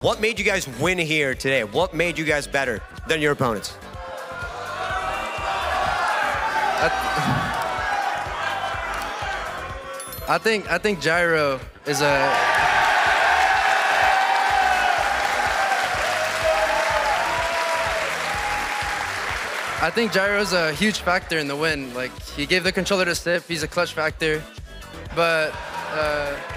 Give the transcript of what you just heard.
What made you guys win here today? What made you guys better than your opponents? I think Gyro is I think Gyro's a huge factor in the win. Like, he gave the controller to Sip. He's a clutch factor. But